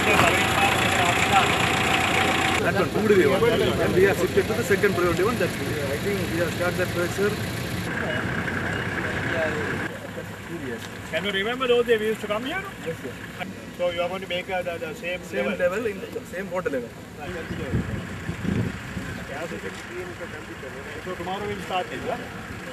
That one, Pugudi one. And we have shifted to the second priority one. That I think we have started that pressure. Can you remember those days we used to come here? Yes, yes. So you are going to make the same Level in the same water level. So tomorrow we'll start this, huh?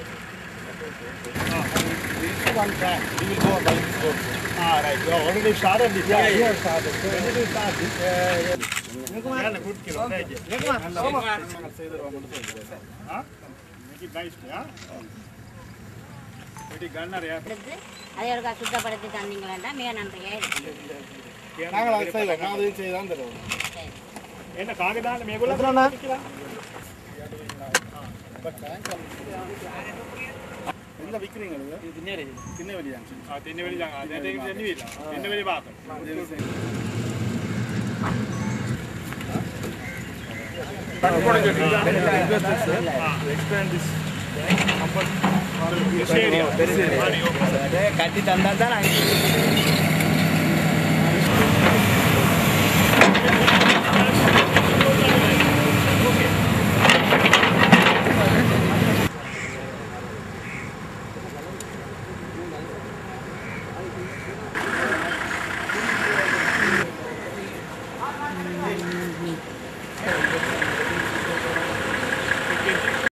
One time. We will go by this road. Right. You have already started this. Yeah, we have started. When did you start this? Good kilo. Make it nice, yeah? அதே ஒரு சுத்தப்படுத்தி தந்தீங்களா மிக நன்றியே நாங்கள் அதை செய்வோம் நான் அதையும் செய்து தான் தருவோம் என்ன காகிதான மேகுலா என்ன விற்கிறீங்க திண்ணவெளி தான் திண்ணவெளி தான் திண்ணவெளி பார்க்கும் expand this company. This area. Kati tanda tanda.